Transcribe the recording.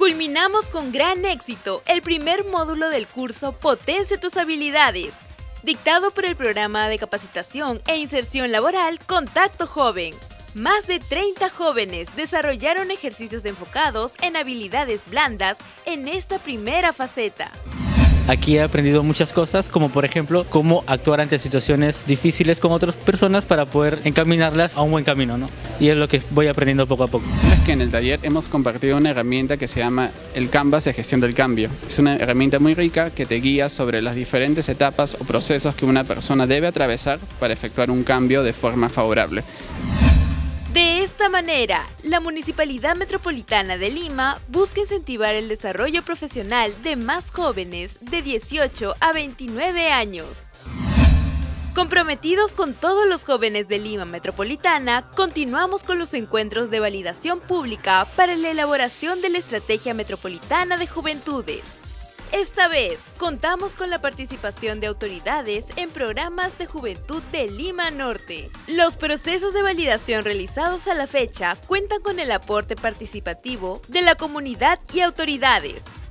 Culminamos con gran éxito el primer módulo del curso Potencia tus habilidades, dictado por el programa de capacitación e inserción laboral Contacto Joven. Más de 30 jóvenes desarrollaron ejercicios enfocados en habilidades blandas en esta primera faceta. Aquí he aprendido muchas cosas, como por ejemplo, cómo actuar ante situaciones difíciles con otras personas para poder encaminarlas a un buen camino, ¿no? Y es lo que voy aprendiendo poco a poco. Es que en el taller hemos compartido una herramienta que se llama el Canvas de gestión del cambio. Es una herramienta muy rica que te guía sobre las diferentes etapas o procesos que una persona debe atravesar para efectuar un cambio de forma favorable. De esta manera, la Municipalidad Metropolitana de Lima busca incentivar el desarrollo profesional de más jóvenes de 18 a 29 años. Comprometidos con todos los jóvenes de Lima Metropolitana, continuamos con los encuentros de validación pública para la elaboración de la Estrategia Metropolitana de Juventudes. Esta vez, contamos con la participación de autoridades en programas de juventud de Lima Norte. Los procesos de validación realizados a la fecha cuentan con el aporte participativo de la comunidad y autoridades.